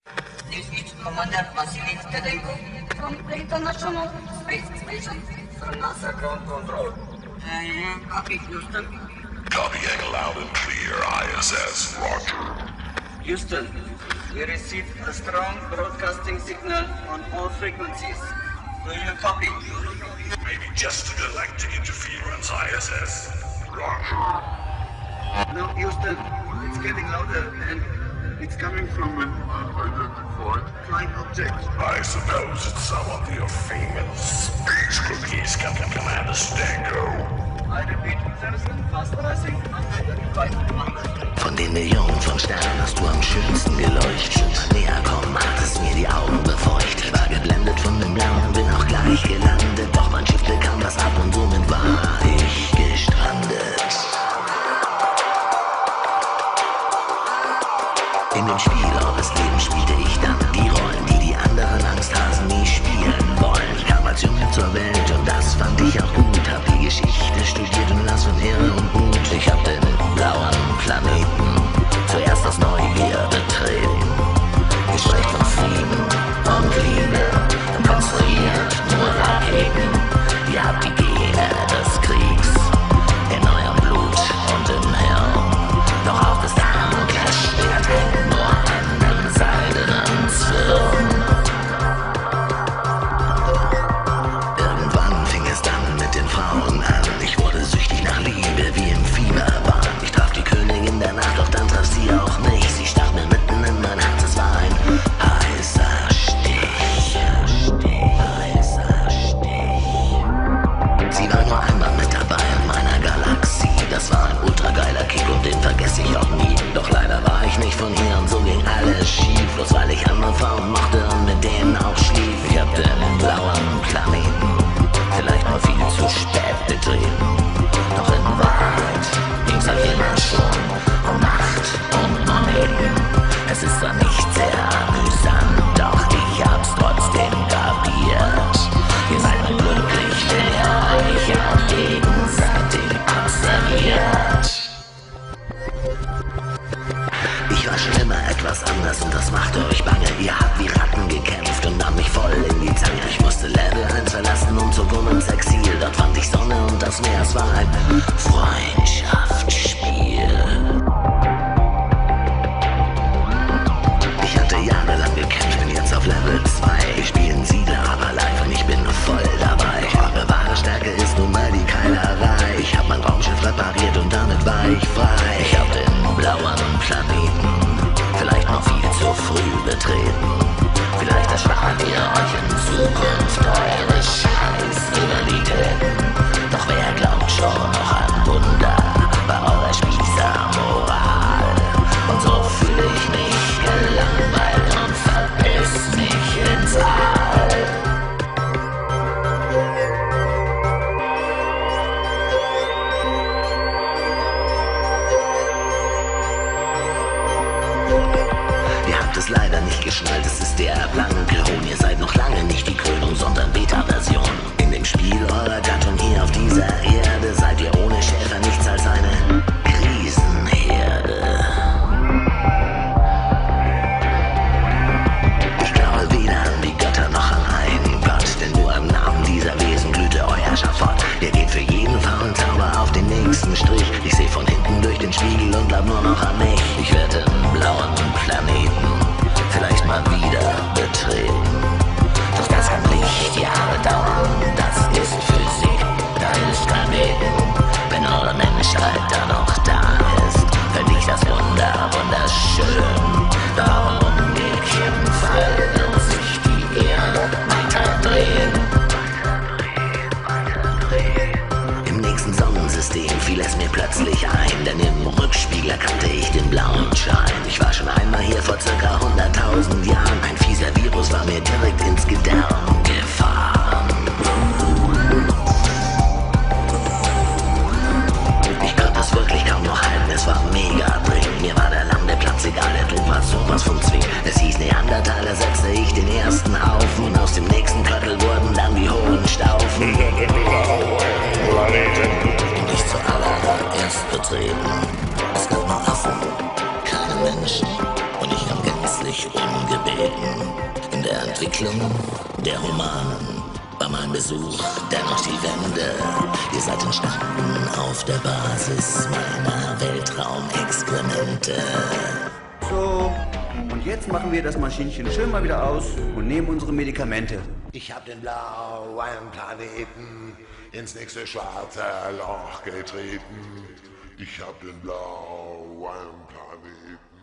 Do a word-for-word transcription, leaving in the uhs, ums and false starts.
This is Commander Vasily Stedenko from the International Space Station from NASA Ground Control. Uh, copy, Houston. Copying loud and clear, I S S. Roger. Houston, we received a strong broadcasting signal on all frequencies. Do you copy? Maybe just a galactic interference, I S S. Roger. No, Houston, it's getting louder and it's coming from an unidentified flying object. I suppose it's some of your famous space cookies, Captain Commander Stanko. I repeat, there's a fast rising unidentified commander. Von den Millionen von Sternen hast du am schönsten geleuchtet. Näher kommen hat es mir die Augen befeuchtet. Ich war geblendet von dem Blauen, bin auch gleich gelandet. Doch mein Schiff bekam was ab und somit war ich gestrandet. In dem Spiel eures Lebens spielte ich dann die Rollen, die die anderen Angsthasen nie spielen wollen. Ich kam als Junge zur Welt und das fand ich auch gut. Hab die Geschichte studiert und las von Ehre und Mut. Ich hab den blauen Planeten zuerst aus Neugier betreten. Ich spreche von Frieden und Liebe und konstruiert nur Raketen. Ihr habt die Gene des Kriegs in eurem Blut und im Hirn. Doch auch das Damoklesschwert hängt nur an einem seidenen Zwirn. Irgendwann fing es dann mit den Frauen an. Ich wurde süchtig nach Liebe wie im Fieberwahn. Ich traf die Königin der Nacht, doch dann traf sie auch mich. Sie stach mir mitten in mein Herz, es war ein heißer Stich. Heißer Stich. Sie war nur einmal mit dabei in meiner Galaxie. Das war ein ultrageiler Kick und den vergesse ich auch nie. Doch leider war ich nicht von hier und so ging alles schief. Bloß weil ich andere Frauen mochte und mit denen auch schlief. Ich hab den blauen Planeten vielleicht mal viel zu spät betreten. Doch in Wahrheit ging's halt immer schon um Macht und Moneten. Es ist zwar nicht sehr amüsant, doch ich hab's trotzdem kapiert. Ihr seid nur glücklich, wenn ihr euch auch gegenseitig observiert. Ich war schon immer etwas anders und das machte euch bange. Ihr habt wie Ratten gekämpft und nahm mich voll in die Zange. Ich musste Level eins verlassen und zog um ins Exil. Dort fand ich Sonne und das Meer, es war ein Freundschaftsspiel. Ich hatte jahrelang gekämpft, bin jetzt auf Level zwei. Wir spielen Siedler, aber live und ich bin voll dabei. Doch eure wahre Stärke ist nun mal die Keilerei. Ich hab mein Raumschiff repariert und damit war ich frei. Ich hab den blauen Planeten vielleicht noch viel zu früh betreten. Vielleicht erspart ihr euch in Zukunft eure Scheiß-Rivalitäten. Doch wer glaubt schon noch an Wunder bei eurer Spießer-Moral? Und so fühle ich mich gelangweilt und verpiss mich ins All. Ihr habt es leider nicht geschnallt, es ist der blanke Hohn. Ihr seid noch lange nicht die Krönung, sondern Beta-Version. In dem Spiel eurer Gattung hier auf dieser Erde seid ihr ohne Schäfer nichts als eine Krisenherde. Ich glaube weder an die Götter noch an einen Gott, denn nur im Namen dieser Wesen glühte euer Schafott. Ihr geht für jeden faulen Zauber auf den nächsten Strich. Ich seh von hinten durch den Spiegel und glaub nur noch an mich. Ich werde den blauen Planeten vielleicht mal wieder betreten. Doch das kann Lichtjahre dauern, das ist Physik deines Planeten. Wenn eure Menschheit dann noch da ist, fänd ich das Wunder wunderschön. Doch im umgekehrten Fall wird sich die Erde weiter drehen. Im nächsten Sonnensystem fiel es mir plötzlich ein, denn im Rückspiegel erkannte ich den blauen Schein. Ich war schon einmal hier vor circa hunderttausend Jahren. Ein fieser Virus war mir direkt ins Gedärm gefahren. Ich konnte es wirklich kaum noch halten, es war mega dringend. Mir war der Landeplatz egal, der Druck war sowas von zwingend. Es hieß Neandertaler, setzte ich den ersten Haufen. Und aus dem nächsten Köttel wurden dann die hohen Staufen. Und ich zuallererst betreten. Es gab nur Affen, keine Menschen und ich kam gänzlich ungebeten. Entwicklung der Humanen war mein Besuch dennoch die Wende. Ihr seid entstanden auf der Basis meiner Weltraumexperimente. So, und jetzt machen wir das Maschinchen schön mal wieder aus und nehmen unsere Medikamente. Ich hab den blauen Planeten ins nächste schwarze Loch getreten. Ich hab den blauen Planeten